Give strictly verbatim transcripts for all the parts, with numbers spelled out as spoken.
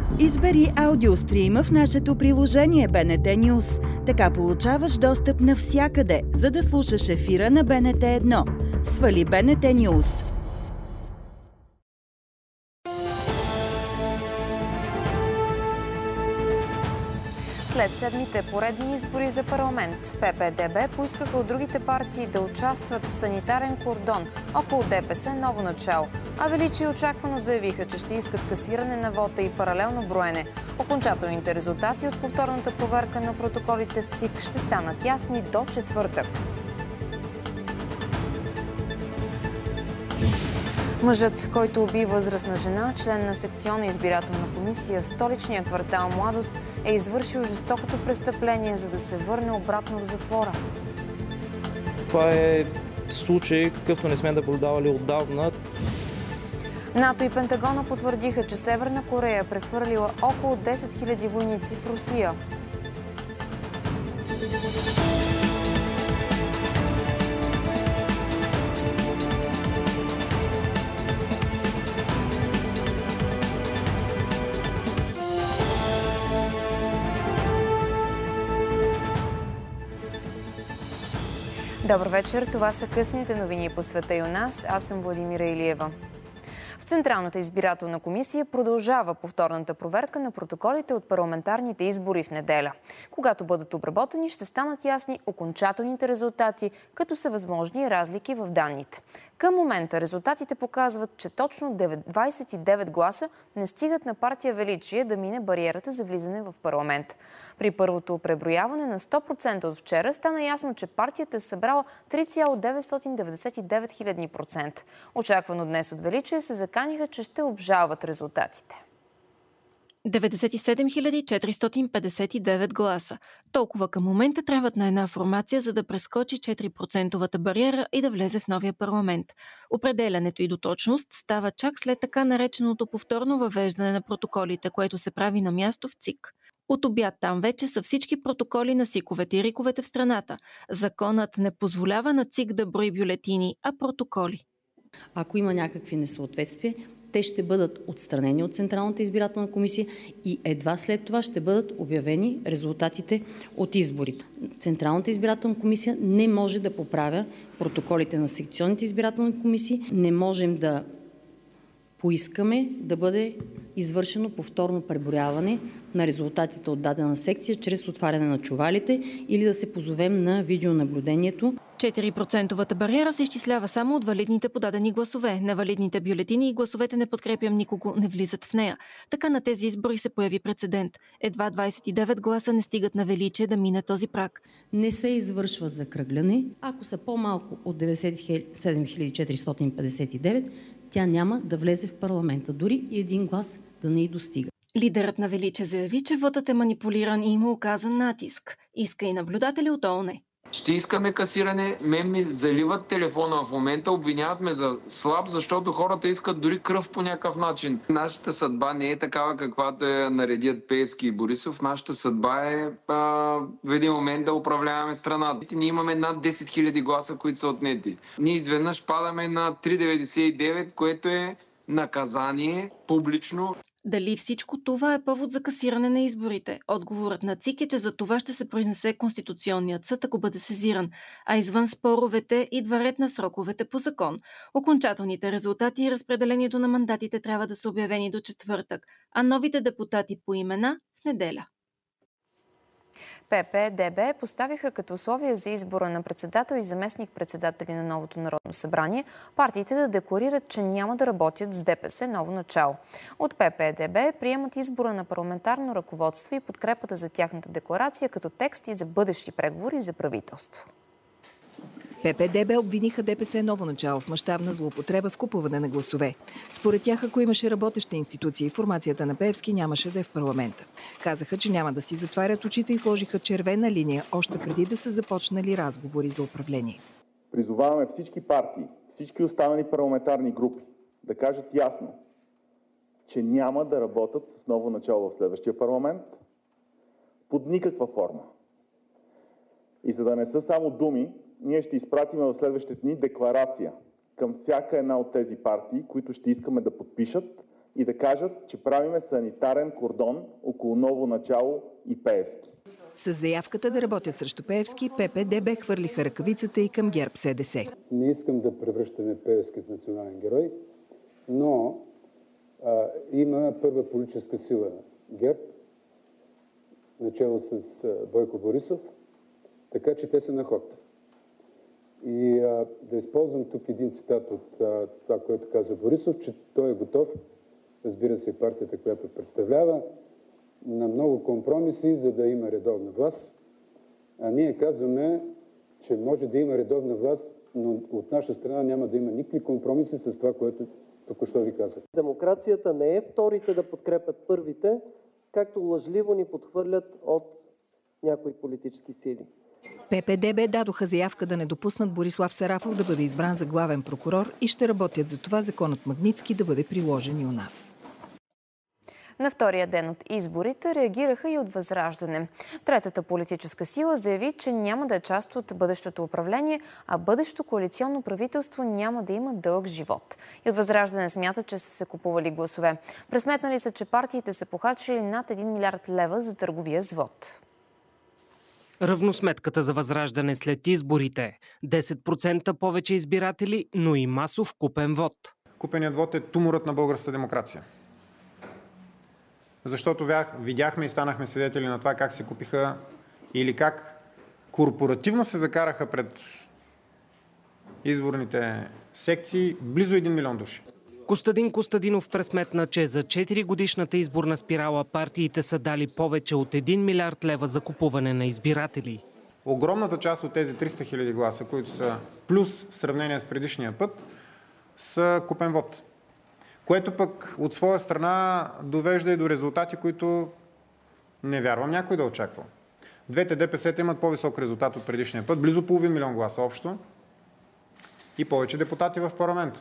Избери аудиострима в нашето приложение Б Н Т News. Така получаваш достъп навсякъде, за да слушаш ефира на Б Н Т едно. Свали Б Н Т News. След седмите поредни избори за парламент, П П Д Б поискаха от другите партии да участват в санитарен кордон около Д П С ново начало. А Величие очаквано заявиха, че ще искат касиране на вота и паралелно броене. Окончателните резултати от повторната проверка на протоколите в ЦИК ще станат ясни до четвъртък. Мъжът, който уби възрастна жена, член на секционна избирателна комисия в столичния квартал Младост, е извършил жестокото престъпление, за да се върне обратно в затвора. Това е случай, какъвто не сме наблюдавали отдавна. НАТО и Пентагона потвърдиха, че Северна Корея е прехвърлила около десет хиляди войници в Русия. Добър вечер, това са късните новини по света и у нас. Аз съм Владимира Илиева. В Централната избирателна комисия продължава повторната проверка на протоколите от парламентарните избори в неделя. Когато бъдат обработени, ще станат ясни окончателните резултати, като са възможни разлики в данните. Към момента резултатите показват, че точно двадесет и девет гласа не стигат на партия Величие да мине бариерата за влизане в парламент. При първото преброяване на сто процента от вчера стана ясно, че партията е събрала три цяло деветстотин деветдесет и девет хиляди процента. Очаквано днес от Величие се заканиха, че ще обжалват резултатите. деветдесет и седем хиляди четиристотин петдесет и девет гласа. Толкова към момента трябват на една формация, за да прескочи четири процентовата бариера и да влезе в новия парламент. Определянето и до точност става чак след така нареченото повторно въвеждане на протоколите, което се прави на място в ЦИК. От обяд там вече са всички протоколи на СИКовете и РИКовете в страната. Законът не позволява на ЦИК да брои бюлетини, а протоколи. Ако има някакви несъответствия, те ще бъдат отстранени от Централната избирателна комисия и едва след това ще бъдат обявени резултатите от изборите. Централната избирателна комисия не може да поправя протоколите на секционните избирателни комисии. Не можем да поискаме да бъде извършено повторно преброяване на резултатите от дадена секция чрез отваряне на чувалите или да се позовем на видеонаблюдението. четири процентовата бариера се изчислява само от валидните подадени гласове. Невалидните бюлетини и гласовете не подкрепям никого не влизат в нея. Така на тези избори се появи прецедент. Едва двадесет и девет гласа не стигат на Величие да мине този праг. Не се извършва закръгляне. Ако са по-малко от деветдесет и седем хиляди четиристотин петдесет и девет, тя няма да влезе в парламента. Дори и един глас да не й достига. Лидерът на Величие заяви, че вотът е манипулиран и му оказан натиск. Иска и наблюдатели от О О Н. Ще искаме касиране. Мен ми заливат телефона в момента, обвиняват ме за слаб, защото хората искат дори кръв по някакъв начин. Нашата съдба не е такава, каквато е наредят Пеевски и Борисов. Нашата съдба е а, в един момент да управляваме страната. Ние имаме над десет хиляди гласа, които са отнети. Ние изведнъж падаме на три цяло деветдесет и девет, което е наказание публично. Дали всичко това е повод за касиране на изборите? Отговорът на ЦИК е, че за това ще се произнесе Конституционният съд, ако бъде сезиран. А извън споровете идва ред на сроковете по закон. Окончателните резултати и разпределението на мандатите трябва да са обявени до четвъртък, а новите депутати по имена в неделя. П П Д Б поставиха като условие за избора на председател и заместник-председатели на новото Народно събрание партиите да декларират, че няма да работят с Д П С ново начало. От П П Д Б приемат избора на парламентарно ръководство и подкрепата за тяхната декларация като текст и за бъдещи преговори за правителство. П П Д Б обвиниха Д П С ново начало в мащабна злоупотреба в купуване на гласове. Според тях, ако имаше работеща институция, формацията на Пеевски нямаше да е в парламента. Казаха, че няма да си затварят очите и сложиха червена линия още преди да са започнали разговори за управление. Призоваваме всички партии, всички останали парламентарни групи да кажат ясно, че няма да работят с ново начало в следващия парламент под никаква форма. И за да не са само думи, ние ще изпратим в следващите дни декларация към всяка една от тези партии, които ще искаме да подпишат и да кажат, че правиме санитарен кордон около Ново начало и Пеевски. С заявката да работят срещу Пеевски, ПП-ДБ хвърлиха ръкавицата и към ГЕРБ-СДС. Не искам да превръщаме Пеевски в национален герой, но а, има първа политическа сила ГЕРБ, начало с а, Бойко Борисов, така че те са на ход. И а, да използвам тук един цитат от а, това, което каза Борисов, че той е готов, разбира се, партията, която представлява, на много компромиси, за да има редовна власт. А ние казваме, че може да има редовна власт, но от наша страна няма да има никакви компромиси с това, което току-що ви казах. Демокрацията не е вторите да подкрепят първите, както лъжливо ни подхвърлят от някои политически сили. ПП-ДБ дадоха заявка да не допуснат Борислав Сарафов да бъде избран за главен прокурор и ще работят за това законът Магнитски да бъде приложен и у нас. На втория ден от изборите реагираха и от Възраждане. Третата политическа сила заяви, че няма да е част от бъдещото управление, а бъдещо коалиционно правителство няма да има дълъг живот. И от Възраждане смятат, че са се купували гласове. Пресметнали са, че партиите са похарчили над един милиард лева за търговия с вот. Равносметката за Възраждане след изборите. десет процента повече избиратели, но и масов купен вод. Купеният вод е туморът на българската демокрация. Защото видяхме и станахме свидетели на това как се купиха или как корпоративно се закараха пред изборните секции близо един милион души. Костадин Костадинов пресметна, че за четири годишната изборна спирала партиите са дали повече от един милиард лева за купуване на избиратели. Огромната част от тези триста хиляди гласа, които са плюс в сравнение с предишния път, са купен вод. Което пък от своя страна довежда и до резултати, които не вярвам някой да очаква. Двете ДПС-та имат по-висок резултат от предишния път, близо половин милион гласа общо и повече депутати в парламента.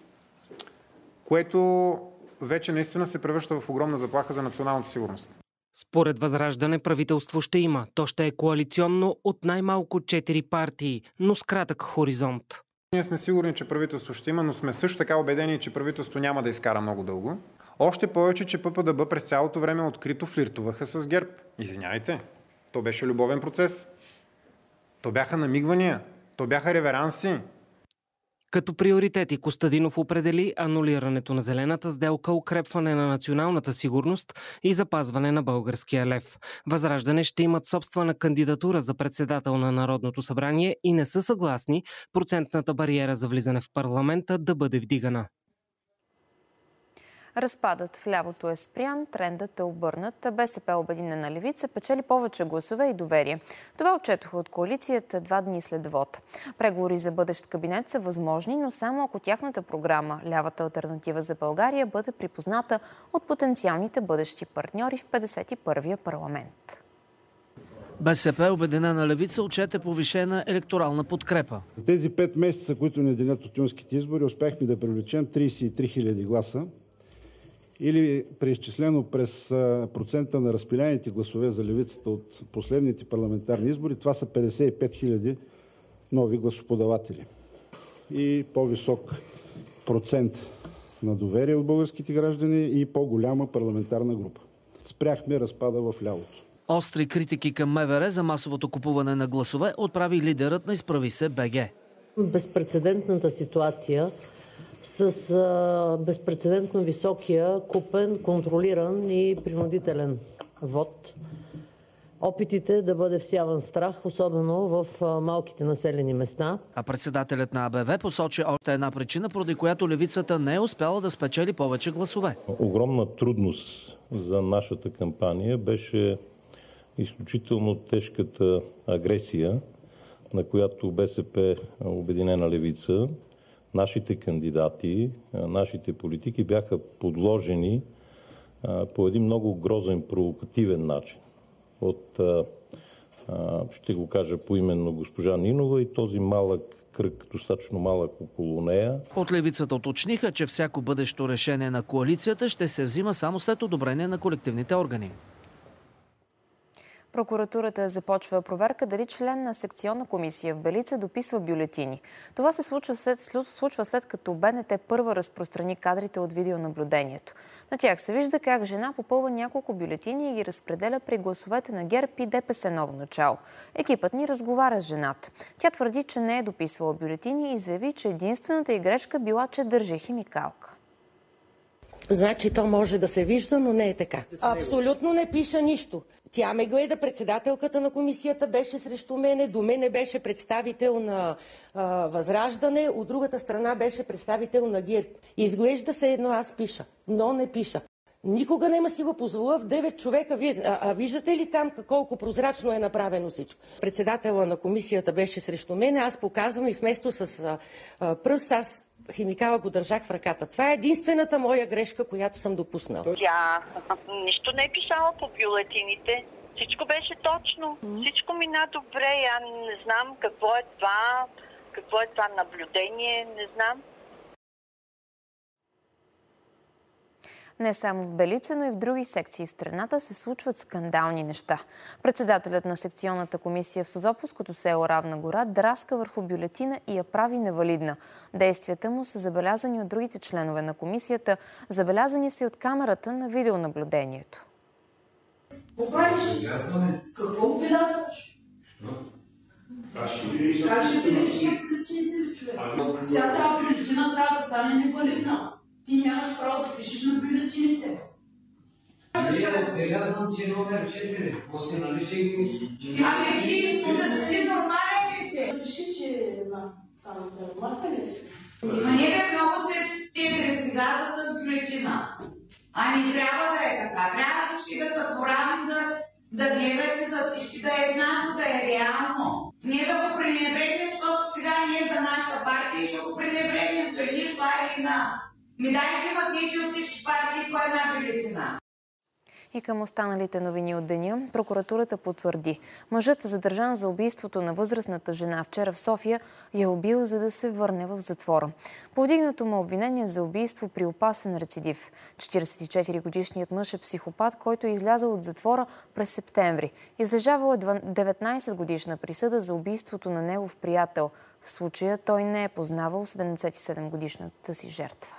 Което вече наистина се превръща в огромна заплаха за националната сигурност. Според Възраждане правителство ще има. То ще е коалиционно от най-малко четири партии, но с кратък хоризонт. Ние сме сигурни, че правителство ще има, но сме също така убедени, че правителство няма да изкара много дълго. Още повече, че ПП-ДБ през цялото време открито флиртуваха с ГЕРБ. Извинявайте, то беше любовен процес. То бяха намигвания, то бяха реверанси. Като приоритети Костадинов определи анулирането на зелената сделка, укрепване на националната сигурност и запазване на българския лев. Възраждане ще имат собствена кандидатура за председател на Народното събрание и не са съгласни процентната бариера за влизане в парламента да бъде вдигана. Разпадът в лявото е спрян, трендът е обърнат. БСП Обединена левица печели повече гласове и доверие. Това отчетоха от коалицията два дни след вод. Преговори за бъдещ кабинет са възможни, но само ако тяхната програма Лявата алтернатива за България бъде припозната от потенциалните бъдещи партньори в петдесет и първия парламент. БСП Обединена левица отчете повишена електорална подкрепа. За тези пет месеца, които ни делят от юнските избори, успяхме да привлечем тридесет и три хиляди гласа. Или преизчислено през процента на разпиляните гласове за левицата от последните парламентарни избори, това са петдесет и пет хиляди нови гласоподаватели. И по-висок процент на доверие от българските граждани и по-голяма парламентарна група. Спряхме разпада в лявото. Остри критики към МВР за масовото купуване на гласове отправи лидерът на Изправи се БГ. Безпрецедентната ситуация с а, безпрецедентно високия купен, контролиран и принудителен вод. Опитите да бъде всяван страх, особено в а, малките населени места. А председателят на АБВ посочи още една причина, поради която левицата не е успяла да спечели повече гласове. Огромна трудност за нашата кампания беше изключително тежката агресия, на която БСП Обединена левица, нашите кандидати, нашите политики бяха подложени по един много грозен, провокативен начин от, ще го кажа поименно, госпожа Нинова и този малък кръг, достатъчно малък около нея. От левицата уточниха, че всяко бъдещо решение на коалицията ще се взима само след одобрение на колективните органи. Прокуратурата започва проверка дали член на секционна комисия в Белица дописва бюлетини. Това се случва след, случва след като БНТ първа разпространи кадрите от видеонаблюдението. На тях се вижда как жена попълва няколко бюлетини и ги разпределя при гласовете на ГЕРБ и ДПС ново начало. Екипът ни разговаря с жената. Тя твърди, че не е дописвала бюлетини и заяви, че единствената й грешка била, че държи химикалка. Значи то може да се вижда, но не е така. Абсолютно не пиша нищо. Тя ме гледа, председателката на комисията беше срещу мене, до мене беше представител на а, Възраждане, от другата страна беше представител на ГЕРБ. Изглежда се едно аз пиша, но не пиша. Никога не ма си го позволя в девет човека. Вие, а, а виждате ли там колко прозрачно е направено всичко? Председателя на комисията беше срещу мене, аз показвам и вместо с а, а, пръст, аз химикала го държах в ръката. Това е единствената моя грешка, която съм допуснала. Тя нищо не е писала по бюлетините. Всичко беше точно. Всичко мина добре. Я не знам какво е това, какво е това наблюдение, не знам. Не само в Белица, но и в други секции в страната се случват скандални неща. Председателят на секционната комисия в Созопolското село Равна гора драска върху бюлетина и я прави невалидна. Действията му са забелязани от другите членове на комисията, забелязани са и от камерата на видеонаблюдението. Какво правиш? Какво обелязваш? Как ще видиш бюлетините, човек? Сега тази бюлетина трябва да стане невалидна. Ти нямаш право да пишеш на бюлетините. Не, отбелязвам, че номер четири. После нали ще ги... Ами ти, ти нормален ли си? Пиши, че само да нормален ли си? Ма не бе, много се стегли сега за тази бюлетина. Ами трябва да е така. Трябва всички да са поравни, да, да гледат, че за всички да е еднакво, да е реално. Не да го пренебрегнем, защото сега ние за нашата партия и ще го пренебрегнем. Той нищо, али на... Ми дайте махнете от всички партии по една бюлетина. И към останалите новини от деня, прокуратурата потвърди. Мъжът, задържан за убийството на възрастната жена вчера в София, я убил, за да се върне в затвора. Повдигнато му обвинение за убийство при опасен рецидив. четиридесет и четири годишният мъж е психопат, който е излязъл от затвора през септември. Излежавал е деветнайсет годишна присъда за убийството на негов приятел. В случая той не е познавал седемдесет и седем годишната си жертва.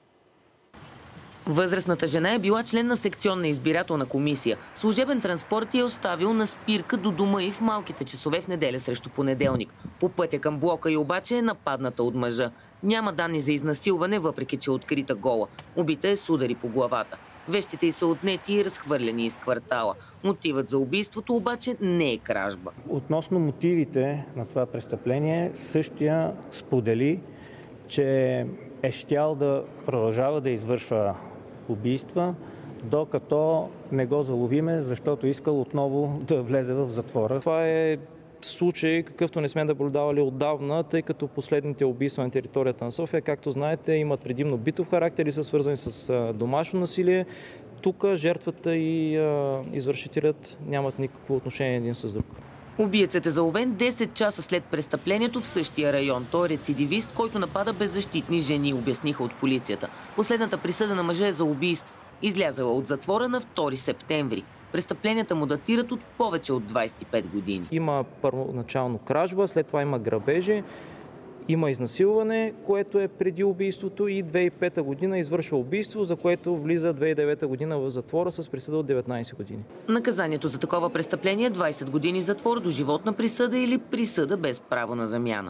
Възрастната жена е била член на секционна избирателна комисия. Служебен транспорт я е оставил на спирка до дома и в малките часове в неделя срещу понеделник. По пътя към блока й обаче е нападната от мъжа. Няма данни за изнасилване, въпреки че е открита гола. Убита е с удари по главата. Вещите й са отнети и разхвърлени из квартала. Мотивът за убийството обаче не е кражба. Относно мотивите на това престъпление, същия сподели, че е щял да продължава да извършва убийства, докато не го заловиме, защото искал отново да влезе в затвора. Това е случай, какъвто не сме наблюдавали отдавна, тъй като последните убийства на територията на София, както знаете, имат предимно битов характер и са свързани с домашно насилие. Тук жертвата и извършителят нямат никакво отношение един с друг. Убиецът е заловен десет часа след престъплението в същия район. Той е рецидивист, който напада беззащитни жени, обясниха от полицията. Последната присъда на мъжа е за убийство. Излязала от затвора на втори септември. Престъпленията му датират от повече от двайсет и пет години. Има първоначално кражба, след това има грабежи, има изнасилване, което е преди убийството, и две хиляди и пета година извършва убийство, за което влиза две хиляди и девета година в затвора с присъда от деветнайсет години. Наказанието за такова престъпление е двайсет години затвор, доживотна присъда или присъда без право на замяна.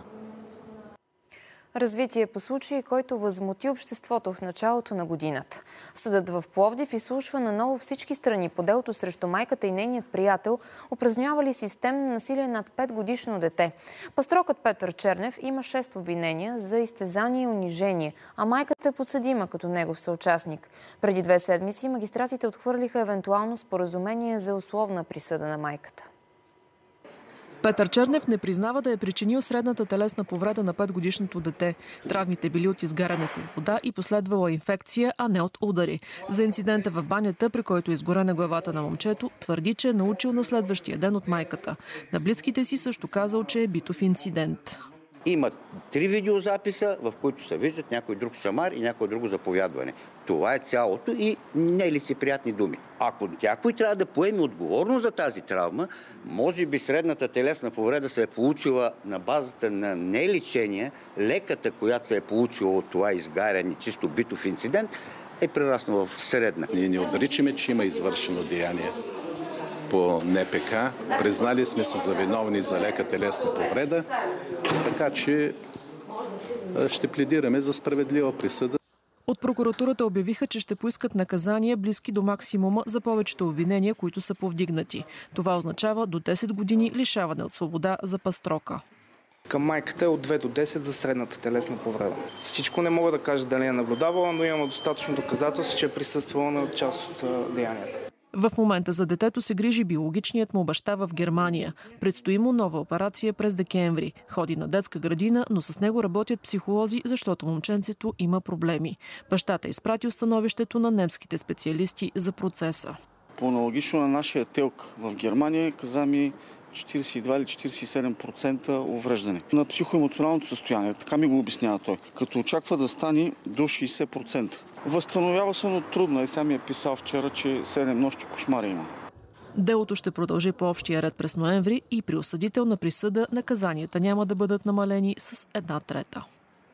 Развитие по случай, който възмути обществото в началото на годината. Съдът в Пловдив изслушва наново всички страни по делото срещу майката и нейният приятел, упражнявали системно насилие над петгодишно дете. Пастрокът Петър Чернев има шест обвинения за изтезание и унижение, а майката е подсъдима като негов съучастник. Преди две седмици магистратите отхвърлиха евентуално споразумение за условна присъда на майката. Петър Чернев не признава да е причинил средната телесна повреда на петгодишното дете. Травмите били от изгаряне с вода и последвала инфекция, а не от удари. За инцидента в банята, при който е изгорена главата на момчето, твърди, че е научил на следващия ден от майката. На близките си също казал, че е битов инцидент. има три видеозаписа, в които се виждат някой друг шамар и някой друго заповядване. Това е цялото и нелицеприятни думи. Ако някой трябва да поеме отговорност за тази травма, може би средната телесна повреда се е получила на базата на нелечение, леката, която се е получила от това изгаряне, чисто битов инцидент, е прераснала в средна. Ние не отричаме, че има извършено деяние по Н П К. Признали сме се за виновни за лека телесна повреда, така че ще пледираме за справедлива присъда. От прокуратурата обявиха, че ще поискат наказания близки до максимума за повечето обвинения, които са повдигнати. Това означава до десет години лишаване от свобода за Пастрока. Към майката е от две до десет за средната телесна повреда. Всичко не мога да кажа дали е наблюдавала, но имам достатъчно доказателство, че е присъствала на част от деянията. В момента за детето се грижи биологичният му баща в Германия. Предстои му нова операция през декември. Ходи на детска градина, но с него работят психолози, защото момченцето има проблеми. Бащата изпрати становището на немските специалисти за процеса. По аналогично на нашия телк в Германия каза ми четиридесет и два или четиридесет и седем процента увреждане на психоемоционалното състояние. Така ми го обяснява той. Като очаква да стане до шейсет процента. Възстановява се, но трудно. И сам ми е писал вчера, че седем нощи кошмари има. Делото ще продължи по общия ред през ноември и при осъдителна присъда наказанията няма да бъдат намалени с една трета.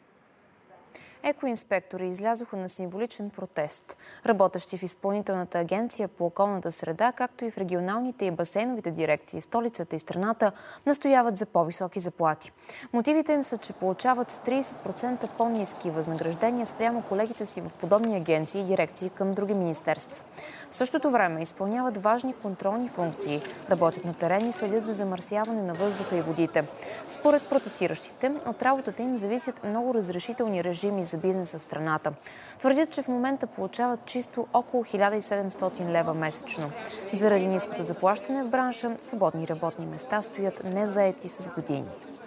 Екоинспектори излязоха на символичен протест. Работещи в Изпълнителната агенция по околната среда, както и в регионалните и басейновите дирекции в столицата и страната, настояват за по-високи заплати. Мотивите им са, че получават с тридесет процента по-ниски възнаграждения спрямо колегите си в подобни агенции и дирекции към други министерства. В същото време изпълняват важни контролни функции, работят на терен и следят за замърсяване на въздуха и водите. Според протестиращите, от работата им зависят много разрешителни режими за бизнеса в страната. Твърдят, че в момента получават чисто около хиляда и седемстотин лева месечно. Заради ниското заплащане в бранша, свободни работни места стоят незаети с години.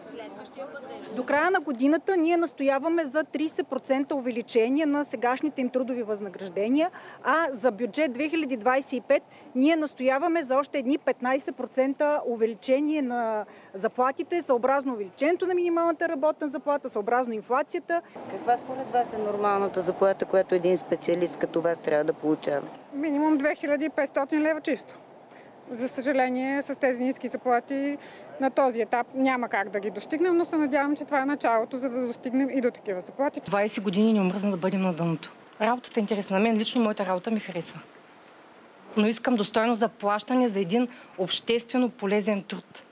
До края на годината ние настояваме за тридесет процента увеличение на сегашните им трудови възнаграждения, а за бюджет две хиляди двадесет и пета ние настояваме за още едни петнадесет процента увеличение на заплатите, съобразно увеличението на минималната работна заплата, съобразно инфлацията. Каква според вас е нормалната заплата, която един специалист като вас трябва да получава? Минимум две хиляди и петстотин лева чисто. За съжаление, с тези ниски заплати на този етап няма как да ги достигнем, но се надявам, че това е началото, за да достигнем и до такива заплати. двадесет години ни омръзна да бъдем на дъното. Работата е интересна. На мен лично моята работа ми харесва. Но искам достойно заплащане за един обществено полезен труд.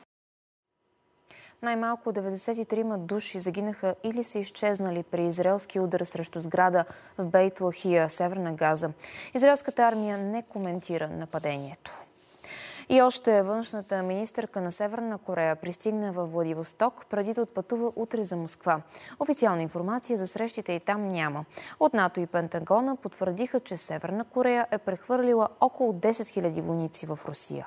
Най-малко деветдесет и трима души загинаха или са изчезнали при израелски удар срещу сграда в Бейт Лахия, Северна Газа. Израелската армия не коментира нападението. И още външната министърка на Северна Корея пристигна във Владивосток, преди да отпътува утре за Москва. Официална информация за срещите и там няма. От НАТО и Пентагона потвърдиха, че Северна Корея е прехвърлила около десет хиляди войници в Русия.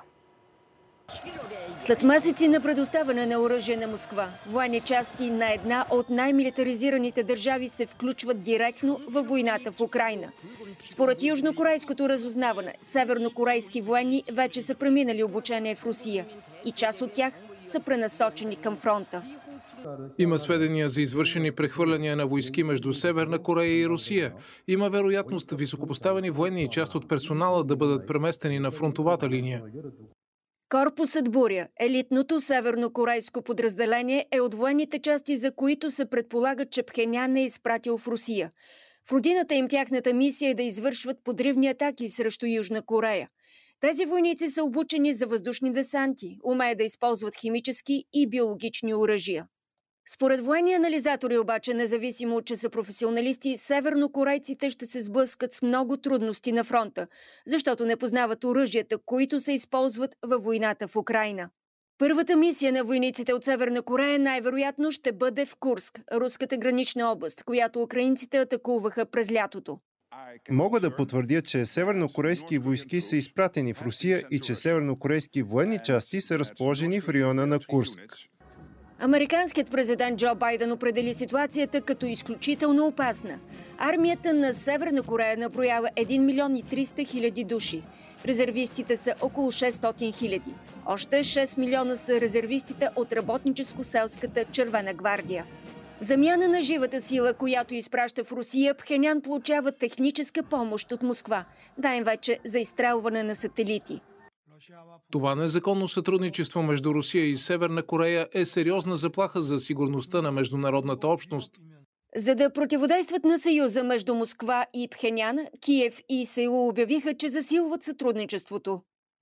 След месеци на предоставяне на оръжие на Москва, военни части на една от най-милитаризираните държави се включват директно във войната в Украйна. Според южнокорейското разузнаване, севернокорейски военни вече са преминали обучение в Русия и част от тях са пренасочени към фронта. Има сведения за извършени прехвърляния на войски между Северна Корея и Русия. Има вероятност високопоставени военни и част от персонала да бъдат преместени на фронтовата линия. Корпусът Буря, елитното севернокорейско подразделение, е от военните части, за които се предполага, че Пхенян е изпратил в Русия. В родината им тяхната мисия е да извършват подривни атаки срещу Южна Корея. Тези войници са обучени за въздушни десанти, умеят да използват химически и биологични оръжия. Според военни анализатори обаче, независимо че са професионалисти, севернокорейците ще се сблъскат с много трудности на фронта, защото не познават оръжията, които се използват във войната в Украйна. Първата мисия на войниците от Северна Корея най-вероятно ще бъде в Курск, руската гранична област, която украинците атакуваха през лятото. Мога да потвърдя, че севернокорейски войски са изпратени в Русия и че севернокорейски военни части са разположени в района на Курск. Американският президент Джо Байден определи ситуацията като изключително опасна. Армията на Северна Корея наброява един милион и триста хиляди души. Резервистите са около шестстотин хиляди. Още шест милиона са резервистите от работническо-селската Червена гвардия. В замяна на живата сила, която изпраща в Русия, Пхенян получава техническа помощ от Москва, най-вече за изстрелване на сателити. Това незаконно сътрудничество между Русия и Северна Корея е сериозна заплаха за сигурността на международната общност. За да противодействат на съюза между Москва и Пхенян, Киев и Сеул обявиха, че засилват сътрудничеството.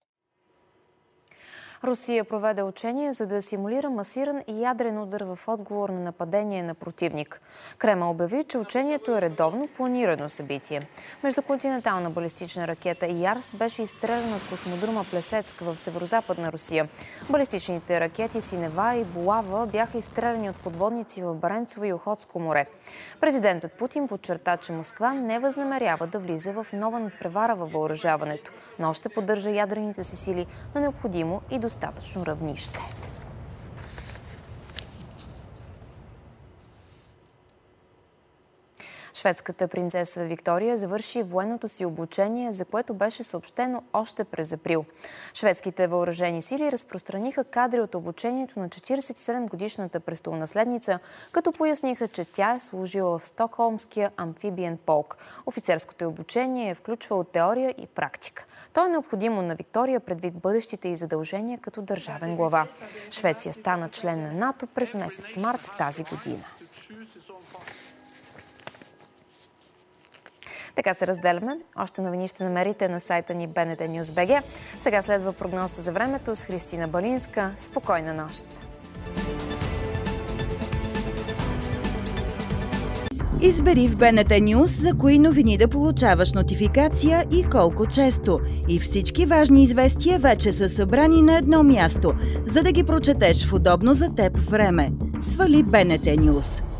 Русия проведе учение, за да симулира масиран и ядрен удар в отговор на нападение на противник. Кремъл обяви, че учението е редовно планирано събитие. Междуконтинентална балистична ракета Ярс беше изстреляна от космодрома Плесецк в северозападна Русия. Балистичните ракети Синева и Булава бяха изстреляни от подводници в Баренцово и Охотско море. Президентът Путин подчерта, че Москва не възнамерява да влиза в нова надпревара във въоръжаването, но ще поддържа ядрените си сили на необходимо и достатъчно равнище. Шведската принцеса Виктория завърши военното си обучение, за което беше съобщено още през април. Шведските въоръжени сили разпространиха кадри от обучението на четиридесет и седем годишната престолонаследница, като поясниха, че тя е служила в Стокхолмския амфибиен полк. Офицерското обучение е включвало теория и практика. То е необходимо на Виктория предвид бъдещите й задължения като държавен глава. Швеция стана член на НАТО през месец март тази година. Така се разделяме. Още новини ще намерите на сайта ни би ен те Нюз точка би джи. Сега следва прогнозата за времето с Христина Балинска. Спокойна нощ! Избери в би ен те News за кои новини да получаваш нотификация и колко често. И всички важни известия вече са събрани на едно място, за да ги прочетеш в удобно за теб време. Свали би ен те News.